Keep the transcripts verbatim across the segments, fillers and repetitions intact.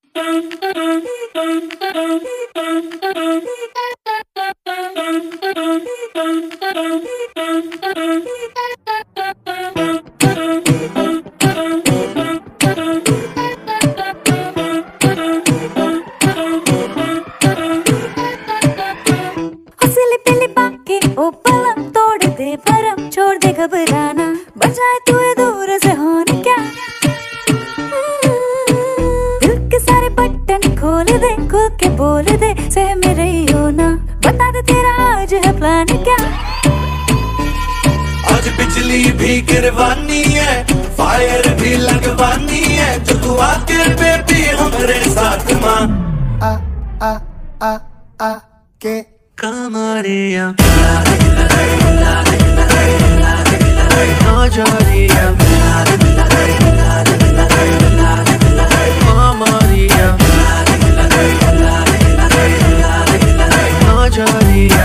ओ पलम तोड़ दे परम छोड़ दे घबराना, बजाए तू दूर से होने क्या। दिल के सारे बटन खोल दे, खुल के बोल दे से मेरे हो ना, बता दे तेरा आज है प्लान क्या। आज बिजली भी गिरवानी है, फायर भी लगवानी है, जो तू आके बेबी हमारे साथ मां आ आ आ आ के कमरिया नौजरिया कमरिया नौजरिया।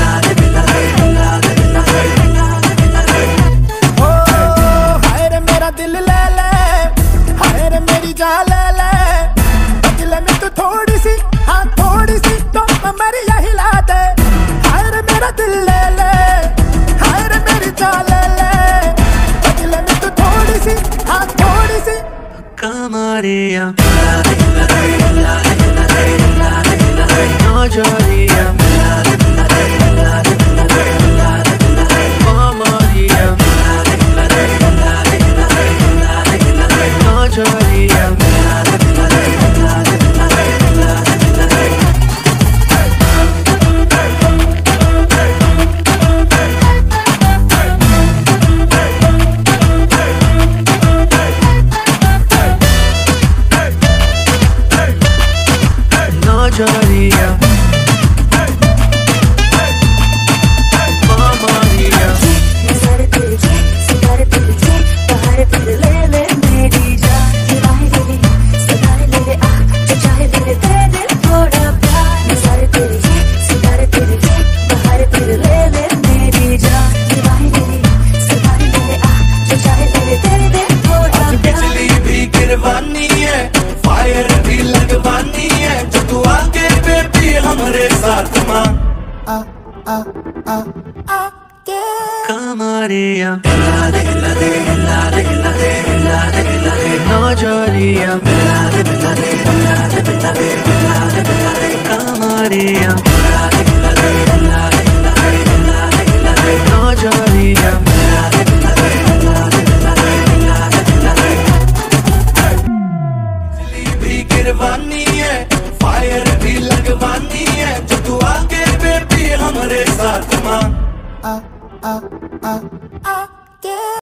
ओ हाय रे मेरा दिल ले ले, हाय रे मेरी जान ले ले, दिल में तू थोड़ी सी हाँ थोड़ी सी तो कमरिया हिला दे। हाय रे मेरा दिल ले ले, हाय रे मेरी जान ले ले, दिल में तू थोड़ी सी हाँ थोड़ी सी कमरिया नौजरिया कमरिया नौजरिया। नौजरिया कमरिया नज़ारे तेरे ये, सितारे तेरे ये, बहारे तेरे ले ले मेरी जान, दीवाने ले ले, सितारे ले ले आ, जो चाहे ले ले दे दे थोड़ा प्यार। नज़ारे तेरे ये, सितारे तेरे ये, बहारे तेरे ले ले मेरी जान, दीवाने ले ले, सितारे ले ले आ, जो चाहे ले ले दे दे थोड़ा प्यार। बिजली भी गिरवानी है, फायर भी लगवानी है, जो तू आके बेबी हमारे साथ मां आ आ आ आ के कमरिया नौजरिया कमरिया नौजरिया। गिरवानी है, फायर भी लगवानी है, जो तू आके बेबी हमारे साथ मां आ आ आ आ के